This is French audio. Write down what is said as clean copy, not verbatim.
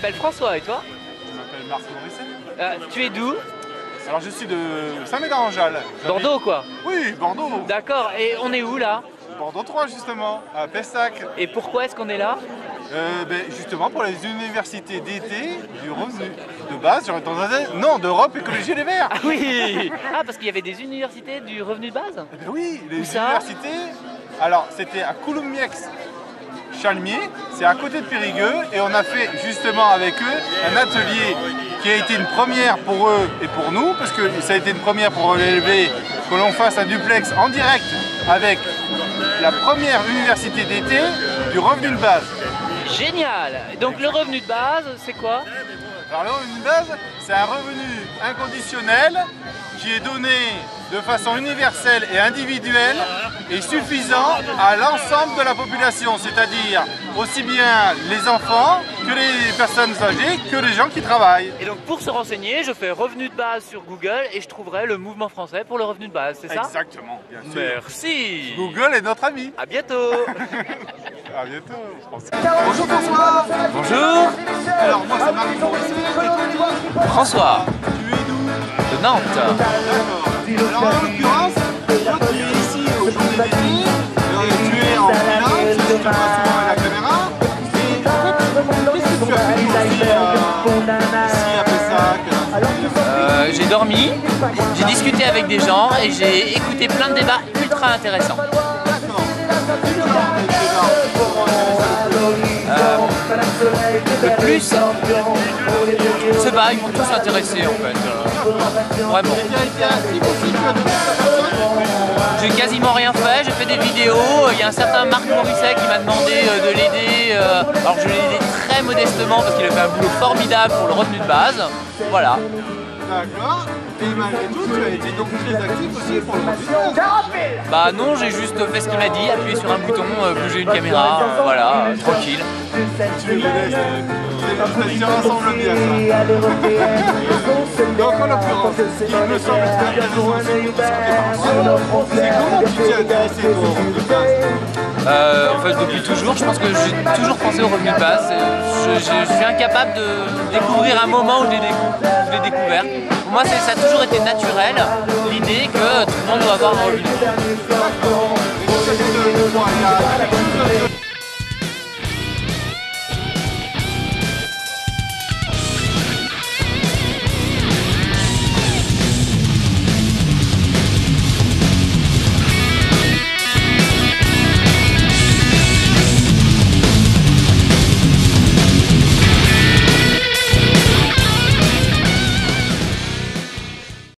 m'appelle François, et toi? Je m'appelle Marc Morisset. Tu es d'où? Alors je suis de Saint-Médard-en-Jalles. Bordeaux, quoi? Oui, Bordeaux. D'accord, et on est où là? Bordeaux 3 justement, à Pessac. Et pourquoi est-ce qu'on est là? Justement pour les universités d'été du revenu de base, j'aurais tendance à dire non, d'Europe Écologie Les Verts. Ah oui! Ah, parce qu'il y avait des universités du revenu de base? Eh ben oui, les Où ça? universités. Alors c'était à Coulommiers, Chalmiers, c'est à côté de Périgueux, et on a fait justement avec eux un atelier qui a été une première pour eux et pour nous, parce que ça a été une première pour l'élever, que l'on fasse un duplex en direct avec la première université d'été du revenu de base. Génial! Donc le revenu de base, c'est quoi? Alors le revenu de base, c'est un revenu inconditionnel qui est donné de façon universelle et individuelle et suffisant à l'ensemble de la population, c'est-à-dire aussi bien les enfants que les personnes âgées, que les gens qui travaillent. Et donc pour se renseigner, je fais revenu de base sur Google et je trouverai le mouvement français pour le revenu de base, c'est ça? Exactement, bien sûr. Merci! Google est notre ami. À bientôt! À bientôt, François. Bonjour François. Bonjour! Alors moi c'est Marc Morisset, et toi? François, Tu es d'où? de Nantes. D'accord. Alors en l'occurrence, toi tu es ici au jour de l'été, tu es en freelance, je te vois souvent à la caméra, et en fait, qu'est-ce que tu as fait ici à Pessac? J'ai dormi, j'ai discuté avec des gens et j'ai écouté plein de débats ultra intéressants. D'accord. Quel genre de débat pour Le plus, je sais pas, ils m'ont tous intéressé en fait. Vraiment. Tu as été actif aussi, tu as donné ta personne? J'ai quasiment rien fait, j'ai fait des vidéos. Il y a un certain Marc Morisset qui m'a demandé de l'aider. Alors je l'ai aidé très modestement parce qu'il a fait un boulot formidable pour le revenu de base. Voilà. D'accord. Et malgré tout, tu as été donc très actif aussi pour le revenu de base. Bah non, j'ai juste fait ce qu'il m'a dit, appuyer sur un bouton, bouger une caméra, voilà, tranquille. Tu les laisses, ça rassemble bien ça. Donc en l'occurrence, ce qui me semble très intéressant aussi pour discuter par rapport, c'est comment tu t'es intéressé au revenu de base? En fait, depuis toujours, je pense que j'ai toujours pensé au revenu de base. Je suis incapable de découvrir un moment où je l'ai découvert. Pour moi, ça a toujours été naturel, l'idée que tout le monde doit avoir un revenu. Et donc, ça, c'est de quoi? Il y a